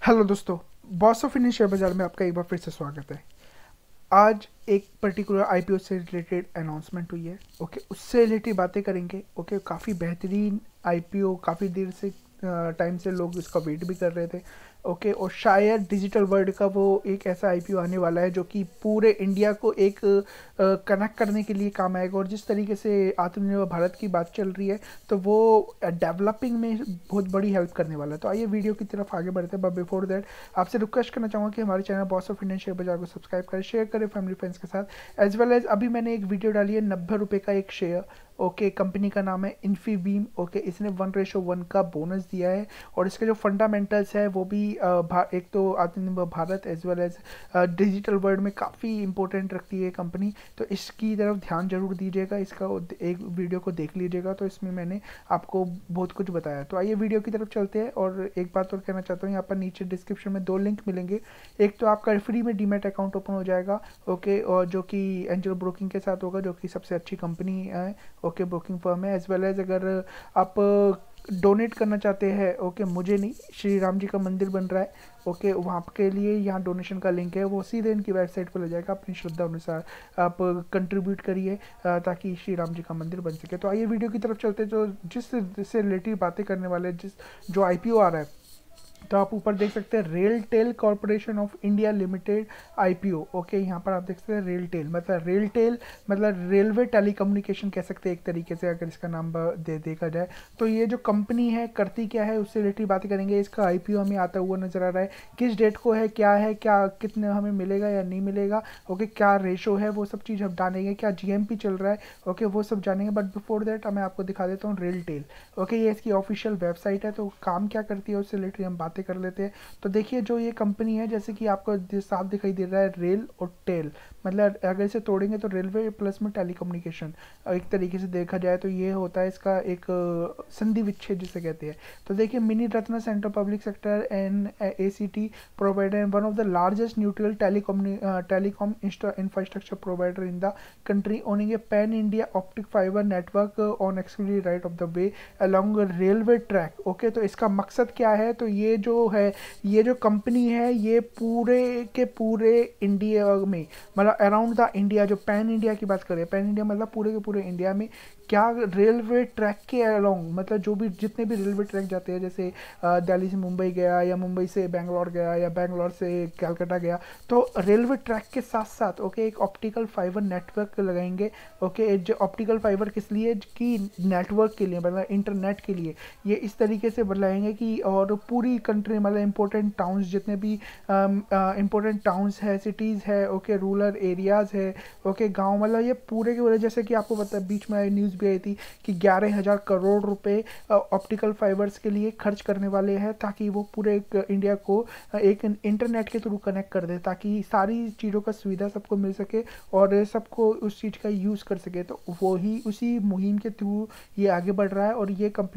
Hello दोस्तों, boss of Indian share बाजार में आपका एक बार फिर से स्वागत है। आज एक पर्टिकुलर आईपीओ से रिलेटेड अनाउंसमेंट हुई है। ओके, उससे रिलेटेड बातें करेंगे। ओके, काफ़ी बेहतरीन आईपीओ, काफ़ी देर से टाइम से लोग इसका वेट भी कर रहे थे। ओके, और शायद डिजिटल वर्ल्ड का वो एक ऐसा आईपीओ आने वाला है जो कि पूरे इंडिया को एक कनेक्ट करने के लिए काम आएगा। और जिस तरीके से आत्मनिर्भर भारत की बात चल रही है, तो वो डेवलपिंग में बहुत बड़ी हेल्प करने वाला है। तो आइए वीडियो की तरफ आगे बढ़ते हैं, बट बिफोर दैट आपसे रिक्वेस्ट करना चाहूँगा कि हमारे channel boss of Indian share bazaar को सब्सक्राइब करें, शेयर करें फैमिली फ्रेंड्स के साथ। एज वेल एज अभी मैंने एक वीडियो डाली है 90 रुपये का एक शेयर। ओके, कंपनी का नाम है इन्फीबीम। ओके, इसने 1:1 का बोनस दिया है। और इसके जो फंडामेंटल्स है वो भी एक तो Atmanirbhar Bharat as well as digital world में काफ़ी इंपॉर्टेंट रखती है कंपनी। तो इसकी तरफ ध्यान जरूर दीजिएगा, इसका एक वीडियो को देख लीजिएगा। तो इसमें मैंने आपको बहुत कुछ बताया। तो आइए वीडियो की तरफ चलते हैं। और एक बात और कहना चाहता हूँ, यहाँ पर नीचे डिस्क्रिप्शन में 2 लिंक मिलेंगे। एक तो आपका फ्री में डीमैट अकाउंट ओपन हो जाएगा। ओके, और जो कि एंजल ब्रोकिंग के साथ होगा, जो कि सबसे अच्छी कंपनी है। ओके, ब्रोकिंग फर्म है। एज वेल एज अगर आप डोनेट करना चाहते हैं, ओके, मुझे नहीं, श्री राम जी का मंदिर बन रहा है। ओके, वहाँ के लिए यहाँ डोनेशन का लिंक है, वो सीधे इनकी वेबसाइट पर ले जाएगा। अपनी श्रद्धा अनुसार आप कंट्रीब्यूट करिए ताकि श्री राम जी का मंदिर बन सके। तो आइए वीडियो की तरफ चलते हैं। जो जिससे रिलेटेड बातें करने वाले जो आईपीओ आ रहा है, तो आप ऊपर देख सकते हैं RailTel corporation of India limited IPO. Okay, यहाँ पर आप देख सकते हैं रेल टेल मतलब रेलवे टेलीकम्युनिकेशन कह सकते हैं एक तरीके से, अगर इसका नाम देखा जाए। तो ये जो कंपनी है करती क्या है, उससे रिलेटेड बातें करेंगे। इसका आईपीओ हमें आता हुआ नजर आ रहा है, किस डेट को है, क्या कितने हमें मिलेगा या नहीं मिलेगा। ओके, क्या रेशो है, वो सब चीज़ हम जानेंगे। क्या जीएमपी चल रहा है, ओके, वो सब जानेंगे। बट बिफोर दैट मैं आपको दिखा देता हूँ रेल टेल। ओके, ये इसकी ऑफिशियल वेबसाइट है। तो काम क्या करती है उससे रिलेटेड हम बातें कर लेते हैं। तो देखिए, जो ये कंपनी है, जैसे कि आपको साफ दिखाई दे रहा है रेल और टेल, मतलब अगर इसे तोड़ेंगे तो रेलवे प्लस में टेलीकम्युनिकेशन, एक तरीके से देखा जाए तो ये होता है इसका एक संधि विच्छेद जिसे कहते हैं। तो देखिए, Miniratna centre public sector and ACT provider and one of the largest neutral telecom infrastructure provider in the country owning a pan India optic fibre network on exclusive right of the way along railway track. Okay, तो इसका मकसद क्या है, तो ये जो company है, ये पूरे के पूरे इंडिया में, मतलब अराउंड द इंडिया, जो पैन इंडिया की बात करें, पैन इंडिया मतलब पूरे के पूरे इंडिया में क्या रेलवे ट्रैक के अलोंग, मतलब जो भी जितने भी रेलवे ट्रैक जाते हैं, जैसे दिल्ली से मुंबई गया या मुंबई से बेंगलोर गया या बेंगलोर से कलकत्ता गया, तो रेलवे ट्रैक के साथ साथ ओके एक ऑप्टिकल फाइबर नेटवर्क लगाएंगे। ओके, जो ऑप्टिकल फाइबर किस लिए, कि नेटवर्क के लिए, मतलब इंटरनेट के लिए ये इस तरीके से बनाएंगे कि और पूरी कंट्री, मतलब इंपॉर्टेंट टाउन्स, जितने भी इंपॉर्टेंट टाउन्स है, सिटीज़ है, ओके, रूरल एरियाज़ है, ओके, गांव, मतलब ये पूरे के पूरे, जैसे कि आपको पता है बीच में न्यूज़ भी आई थी कि 11,000 करोड़ रुपए ऑप्टिकल फाइबर्स के लिए खर्च करने वाले हैं, ताकि वो पूरे इंडिया को एक इंटरनेट के थ्रू कनेक्ट कर दे, ताकि सारी चीज़ों का सुविधा सबको मिल सके और सबको उस चीज़ का यूज़ कर सके। तो वही उसी मुहिम के थ्रू ये आगे बढ़ रहा है, और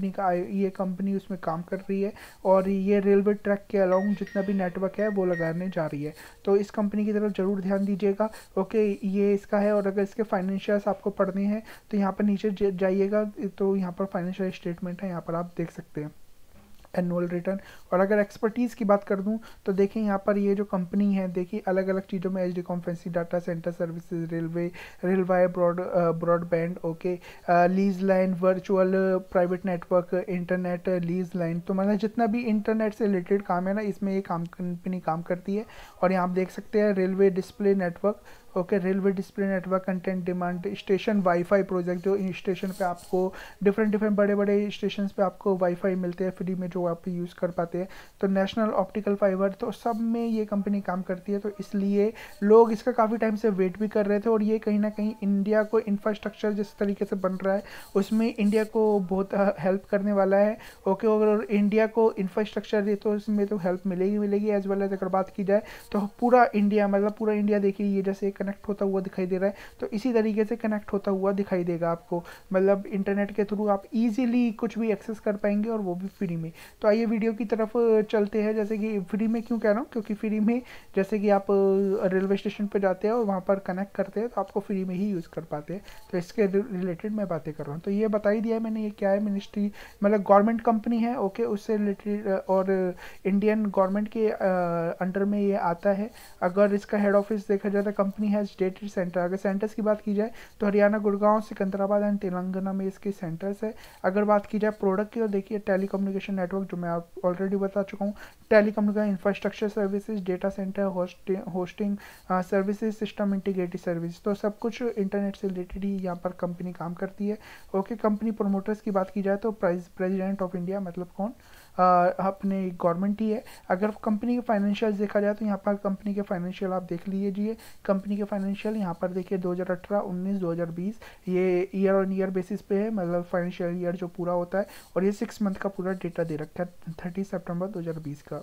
ये कंपनी उसमें काम कर रही है। और ये रेलवे ट्रैक के अलाउंग जितना भी नेटवर्क है वो लगाने जा रही है। तो इस कंपनी की तरफ जरूर ध्यान दीजिएगा। ओके, ये इसका है। और अगर इसके फाइनेंशियल्स आपको पढ़ने हैं तो यहाँ पर नीचे जाइएगा, तो यहाँ पर फाइनेंशियल स्टेटमेंट है, यहाँ पर आप देख सकते हैं एनुअल रिटर्न। और अगर एक्सपर्टीज़ की बात कर दूं तो देखिए, यहाँ पर ये जो कंपनी है, देखिए अलग अलग चीज़ों में HD conferencing data centre services, railway broadband, okay, lease line, virtual private network, internet lease line, तो मतलब जितना भी इंटरनेट से रिलेटेड काम है ना, इसमें ये कंपनी काम करती है। और यहाँ आप देख सकते हैं railway display network, okay, railway display network, content demand, station wifi project, जो स्टेशन पे आपको डिफरेंट बड़े बड़े स्टेशन पे आपको वाईफाई मिलते हैं फ्री में, जो आप यूज़ कर पाते हैं। तो नेशनल ऑप्टिकल फाइबर, तो सब में ये कंपनी काम करती है। तो इसलिए लोग इसका काफ़ी टाइम से वेट भी कर रहे थे। और ये कहीं ना कहीं इंडिया को इंफ्रास्ट्रक्चर जिस तरीके से बन रहा है उसमें इंडिया को बहुत हेल्प करने वाला है। ओके, अगर इंडिया को इंफ्रास्ट्रक्चर दे तो इसमें तो हेल्प मिलेगी एज वेल एज अगर बात की जाए तो पूरा इंडिया, मतलब पूरा इंडिया देखिए, ये जैसे कनेक्ट होता हुआ दिखाई दे रहा है, तो इसी तरीके से कनेक्ट होता हुआ दिखाई देगा आपको। मतलब इंटरनेट के थ्रू आप इजीली कुछ भी एक्सेस कर पाएंगे, और वो भी फ्री में। तो आइए वीडियो की तरफ चलते हैं। जैसे कि फ्री में क्यों कह रहा हूँ, क्योंकि फ्री में जैसे कि आप रेलवे स्टेशन पर जाते हैं और वहाँ पर कनेक्ट करते हैं तो आपको फ्री में ही यूज़ कर पाते हैं। तो इसके रिलेटेड मैं बातें कर रहा हूँ। तो ये बता ही दिया है मैंने, ये क्या है, मिनिस्ट्री मतलब गवर्नमेंट कंपनी है, ओके, उससे रिलेटेड और इंडियन गवर्नमेंट के अंडर में ये आता है। अगर इसका हेड ऑफिस देखा जाए तो कंपनी हैज़ डेटेड सेंटर। अगर सेंटर्स की बात की जाए तो हरियाणा, गुड़गांव, सिकंदराबाद एंड तेलंगाना में इसके सेंटर्स है। अगर बात की जाए प्रोडक्ट की तो देखिए टेलीकम्युनिकेशन नेटवर्क, जो मैं आप ऑलरेडी बता चुका हूँ, telecommunication infrastructure services, data centre, hosting services, system integrated service, तो सब कुछ इंटरनेट से रिलेटेड ही यहाँ पर कंपनी काम करती है। ओके, कंपनी प्रोमोटर्स की बात की जाए तो प्रेसिडेंट ऑफ इंडिया मतलब कौन, अपने गवर्नमेंट ही है। अगर कंपनी के फाइनेंशियल देखा जाए तो यहाँ पर कंपनी के फाइनेंशियल आप देख लीजिए। कंपनी के फाइनेंशियल यहाँ पर देखिए 2018, 19, 2020 ये ईयर ऑन ईयर बेसिस पे है, मतलब फाइनेंशियल ईयर जो पूरा होता है, और ये 6 मंथ का पूरा डेटा दे रखा है 30 सितंबर 2020 का।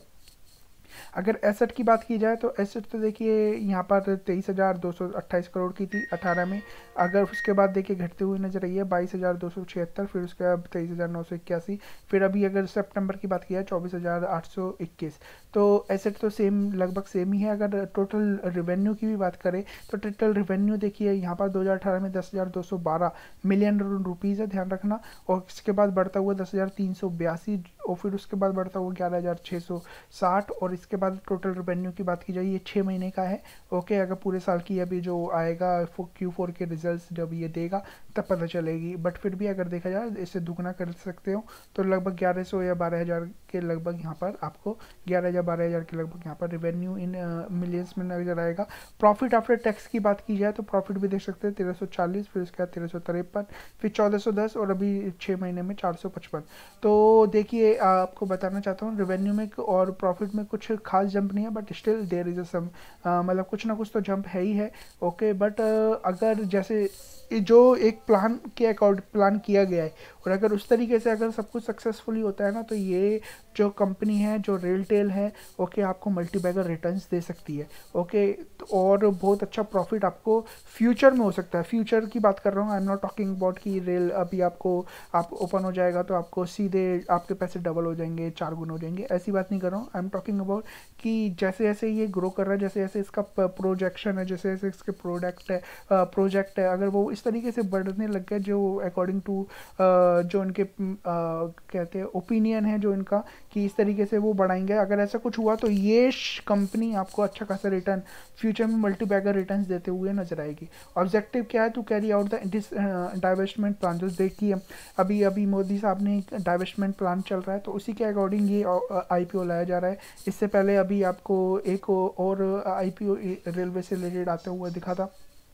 अगर एसेट की बात की जाए तो एसेट तो देखिए यहाँ पर 23,228 करोड़ की थी 18 में। अगर उसके बाद देखिए घटते हुए नजर आई है 22,276, फिर उसके बाद 23,981, फिर अभी अगर सितंबर की बात की जाए 24,821। तो एसेट तो सेम, लगभग सेम ही है। अगर टोटल रेवेन्यू की भी बात करें तो टोटल रेवेन्यू देखिए यहाँ पर 2018 में 10,212 मिलियन रुपीज़ है, ध्यान रखना। और इसके बाद बढ़ता हुआ 10,382, और फिर उसके बाद बढ़ता हुआ 11,660, और इसके बाद टोटल रेवेन्यू की बात की जाए ये 6 महीने का है। ओके, अगर पूरे साल की अभी जो आएगा Q4 के रिजल्ट्स जब ये देगा तब पता चलेगी, बट फिर भी अगर देखा जाए इससे दुगना कर सकते हो तो लगभग 1100 या 12,000 के लगभग यहाँ पर आपको 11 या 12,000 के लगभग यहाँ पर रेवेन्यू इन मिलियंस में नजर आएगा। प्रॉफिट आफ्टर टैक्स की बात की जाए तो प्रॉफिट भी देख सकते हैं 1340, फिर उसके बाद 1353, फिर 1410, और अभी 6 महीने में 455। तो देखिए आपको बताना चाहता हूँ रेवेन्यू में और प्रॉफिट में कुछ खास जंप नहीं है, but still there is a some, मतलब कुछ ना कुछ तो जंप है ही है। ओके, बट अगर जैसे जो एक प्लान के अकॉर्डिंग प्लान किया गया है और अगर उस तरीके से अगर सब कुछ सक्सेसफुली होता है ना, तो ये जो कंपनी है, जो रेलटेल है, ओके, आपको मल्टीबैगर रिटर्न्स दे सकती है। ओके, और बहुत अच्छा प्रॉफिट आपको फ्यूचर में हो सकता है। फ्यूचर की बात कर रहा हूँ, I am not talking about कि रेल अभी आपको आप ओपन हो जाएगा तो आपको सीधे आपके पैसे डबल हो जाएंगे, 4 गुना हो जाएंगे, ऐसी बात नहीं कर रहा हूँ। आई एम टॉकिंग अबाउट कि जैसे जैसे ये ग्रो कर रहा है, जैसे जैसे इसका प्रोजेक्शन है, जैसे जैसे इसके प्रोजेक्ट है, अगर वो इस तरीके से बढ़ने लग गए जो अकॉर्डिंग टू जो इनके कहते हैं ओपिनियन है जो इनका, कि इस तरीके से वो बढ़ाएंगे, अगर ऐसा कुछ हुआ तो ये कंपनी आपको अच्छा खासा रिटर्न फ्यूचर में मल्टीबैगर रिटर्न्स देते हुए नजर आएगी। ऑब्जेक्टिव क्या है, to carry out the divestment plan. जो देखिए अभी अभी मोदी साहब ने डाइवेस्टमेंट प्लान चल रहा है, तो उसी के अकॉर्डिंग ये IPO लाया जा रहा है। इससे पहले अभी आपको एक और IPO रेलवे से रिलेटेड आता हुआ दिखा था।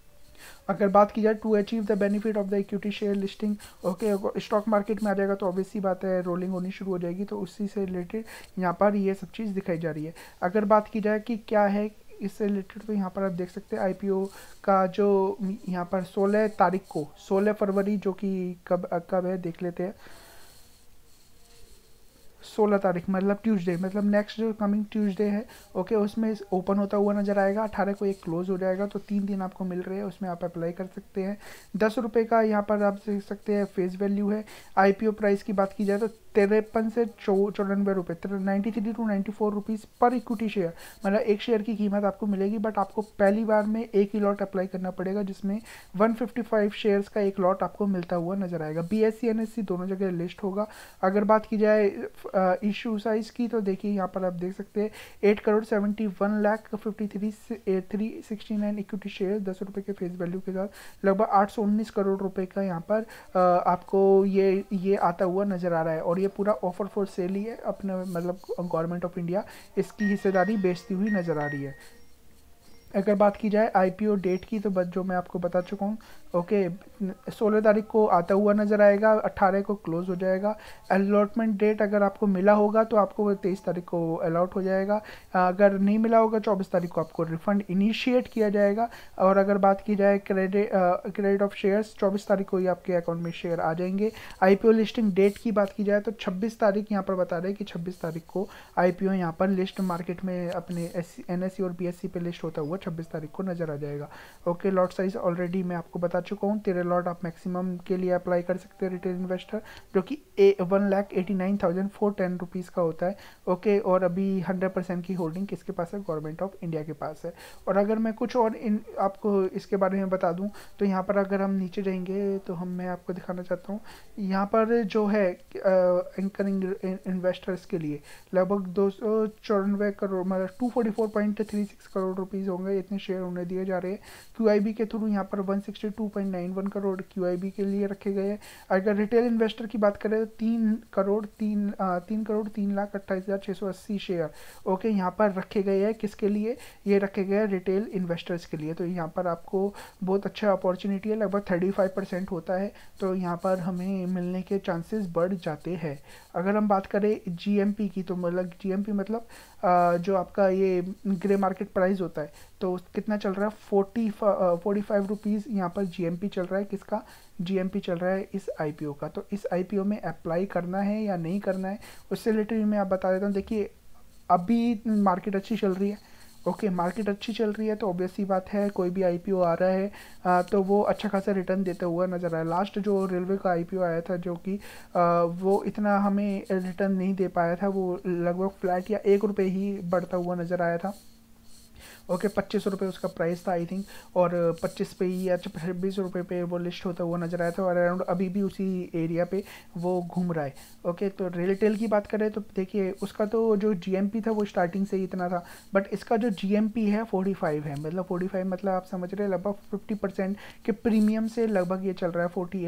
अगर बात की जाए to achieve the benefit of the equity share listing, okay, stock market में आ जाएगा तो ऑब्वियसली बात है रोलिंग होनी शुरू हो जाएगी, तो उसी से रिलेटेड यहाँ पर ये सब चीज़ दिखाई जा रही है। अगर बात की जाए कि क्या है इससे रिलेटेड, तो यहाँ पर आप देख सकते हैं IPO का जो यहाँ पर 16 तारीख को, 16 फरवरी, जो कि कब है देख लेते हैं। 16 तारीख मतलब ट्यूसडे, मतलब नेक्स्ट जो कमिंग ट्यूसडे है, ओके, उसमें ओपन होता हुआ नजर आएगा। 18 को एक क्लोज हो जाएगा, तो 3 दिन आपको मिल रहे हैं, उसमें आप अप्लाई कर सकते हैं। 10 रुपये का यहाँ पर आप देख सकते हैं फेस वैल्यू है। IPO प्राइस की बात की जाए तो 53 से 94 रुपये, 93 टू 94 रुपीज़ पर इक्विटी शेयर, मतलब एक शेयर की कीमत आपको मिलेगी। बट आपको पहली बार में एक ही लॉट अप्लाई करना पड़ेगा, जिसमें 155 शेयर्स का एक लॉट आपको मिलता हुआ नजर आएगा। BSE NSE दोनों जगह लिस्ट होगा। अगर बात की जाए इशू साइज की, तो देखिए यहाँ पर आप देख सकते हैं 8,71,53,369 इक्विटी शेयर 10 रुपये के फेस वैल्यू के साथ लगभग 819 करोड़ रुपए का यहाँ पर आपको ये आता हुआ नजर आ रहा है। और ये पूरा ऑफर फॉर सेल ही है, अपने मतलब गवर्नमेंट ऑफ इंडिया इसकी हिस्सेदारी बेचती हुई नजर आ रही है। अगर बात की जाए IPO डेट की, तो बस जो मैं आपको बता चुका हूँ, ओके, 16 तारीख को आता हुआ नजर आएगा, 18 को क्लोज हो जाएगा। अलॉटमेंट डेट अगर आपको मिला होगा तो आपको 23 तारीख को अलॉट हो जाएगा। अगर नहीं मिला होगा 24 तारीख को आपको रिफंड इनिशिएट किया जाएगा। और अगर बात की जाए क्रेडिट ऑफ शेयर्स, 24 तारीख को ही आपके अकाउंट में शेयर आ जाएंगे। IPO लिस्टिंग डेट की बात की जाए तो 26 तारीख यहाँ पर बता रहे हैं कि 26 तारीख को IPO यहाँ पर लिस्ट मार्केट में अपने NSE और BSE पे लिस्ट होता हुआ 26 तारीख को नज़र आ जाएगा। ओके, लॉट साइज ऑलरेडी मैं आपको बता चुका हूँ, 13 लॉट आप मैक्सिमम के लिए अप्लाई कर सकते हैं रिटेल इन्वेस्टर, जो कि 1,89,410 रुपीज़ का होता है। ओके, और अभी 100% की होल्डिंग किसके पास है? गवर्नमेंट ऑफ इंडिया के पास है। और अगर मैं कुछ और आपको इसके बारे में बता दूं तो यहाँ पर अगर हम नीचे जाएंगे तो मैं आपको दिखाना चाहता हूँ यहाँ पर जो है एंकरिंग इन्वेस्टर्स के लिए लगभग 294 करोड़, मतलब 244.36 करोड़ रुपीज़ होंगे, इतने शेयर उन्हें दिए जा रहे हैं। QIB के थ्रू यहाँ पर 162.91 करोड़ QIB के लिए रखे गए हैं। अगर रिटेल इन्वेस्टर की बात करें तो 3,03,28,680 शेयर ओके यहाँ पर रखे गए हैं। किसके लिए ये रखे गए हैं? रिटेल इन्वेस्टर्स के लिए। तो यहाँ पर आपको बहुत अच्छा अपॉर्चुनिटी है, लगभग 35% होता है, तो यहाँ पर हमें मिलने के चांसेस बढ़ जाते हैं। अगर हम बात करें GMP की तो मतलब GMP मतलब जो आपका ये ग्रे मार्केट प्राइस होता है तो कितना चल रहा है? 45 रुपीज़ यहाँ पर GMP चल रहा है। किसका? GMP चल रहा है इस IPO का। तो इस IPO में अप्लाई करना है या नहीं करना है उससे रिलेटेड मैं आप बता देता हूँ। देखिए, अभी मार्केट अच्छी चल रही है। ओके, मार्केट अच्छी चल रही है तो ऑब्वियस सी बात है कोई भी IPO आ रहा है तो वो अच्छा खासा रिटर्न देता हुआ नज़र आया। लास्ट जो रेलवे का IPO आया था जो कि वो इतना हमें रिटर्न नहीं दे पाया था, वो लगभग फ्लैट या 1 रुपये ही बढ़ता हुआ नज़र आया था। ओके, 25 रुपये उसका प्राइस था आई थिंक, और 25 पे ही या 26 रुपये पे वो लिस्ट होता हुआ नजर आया था, और अराउंड अभी भी उसी एरिया पे वो घूम रहा है। ओके, तो रिटेल की बात करें तो देखिए उसका तो जो GMP था वो स्टार्टिंग से ही इतना था, बट इसका जो GMP है 45 है, मतलब 45 मतलब आप समझ रहे हैं लगभग 50% के प्रीमियम से लगभग ये चल रहा है,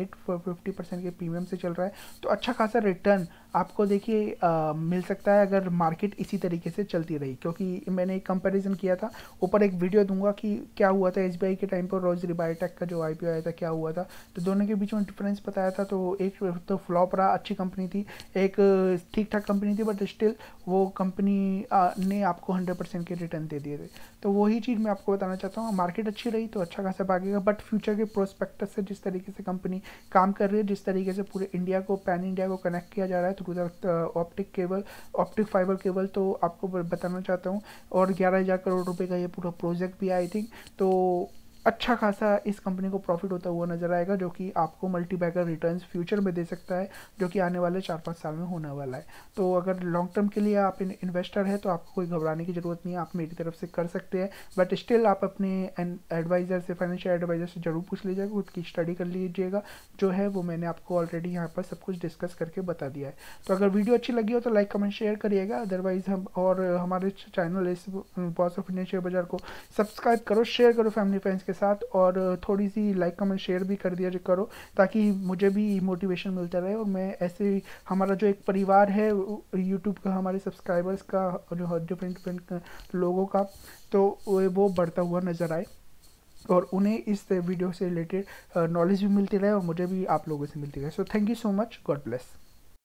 50% के प्रीमियम से चल रहा है। तो अच्छा खासा रिटर्न आपको देखिए मिल सकता है अगर मार्केट इसी तरीके से चलती रही, क्योंकि मैंने एक कंपैरिजन किया था, ऊपर एक वीडियो दूंगा कि क्या हुआ था SBI के टाइम पर रोजरी बायोटेक का जो IPO आया था क्या हुआ था, तो दोनों के बीच में डिफरेंस बताया था। तो एक तो फ्लॉप रहा, अच्छी कंपनी थी, एक ठीक ठाक कंपनी थी, बट स्टिल वो कंपनी ने आपको 100% के रिटर्न दे दिए थे। तो वही चीज़ मैं आपको बताना चाहता हूँ, मार्केट अच्छी रही तो अच्छा खासा भागेगा, बट फ्यूचर के प्रोस्पेक्टस से जिस तरीके से कंपनी काम कर रही है, जिस तरीके से पूरे इंडिया को, पैन इंडिया को कनेक्ट किया जा रहा है through the optic fibre cable, तो आपको बताना चाहता हूँ। और 11,000 करोड़ रुपए का ये पूरा प्रोजेक्ट भी आई थिंक, तो अच्छा खासा इस कंपनी को प्रॉफिट होता हुआ नजर आएगा, जो कि आपको मल्टीबैगर रिटर्न्स फ्यूचर में दे सकता है, जो कि आने वाले 4-5 साल में होने वाला है। तो अगर लॉन्ग टर्म के लिए आप इन्वेस्टर है तो आपको कोई घबराने की ज़रूरत नहीं है, आप मेरी तरफ से कर सकते हैं, बट स्टिल आप अपने एडवाइज़र से, फाइनेंशियल एडवाइज़र से जरूर पूछ लीजिएगा, खुद की स्टडी कर लीजिएगा, जो है वो मैंने आपको ऑलरेडी यहाँ पर सब कुछ डिस्कस करके बता दिया है। तो अगर वीडियो अच्छी लगी हो तो लाइक कमेंट शेयर करिएगा, अदरवाइज हम और हमारे चैनल इस boss of Indian share bazaar को सब्सक्राइब करो, शेयर करो फैमिली फ्रेंड्स के साथ, और थोड़ी सी लाइक कमेंट शेयर भी कर दिया करो, ताकि मुझे भी मोटिवेशन मिलता रहे, और मैं ऐसे हमारा जो एक परिवार है यूट्यूब का, हमारे सब्सक्राइबर्स का, जो डिफरेंट लोगों का, तो वो बढ़ता हुआ नज़र आए, और उन्हें इस वीडियो से रिलेटेड नॉलेज भी मिलती रहे, और मुझे भी आप लोगों से मिलती रहे। So thank you so much, god bless.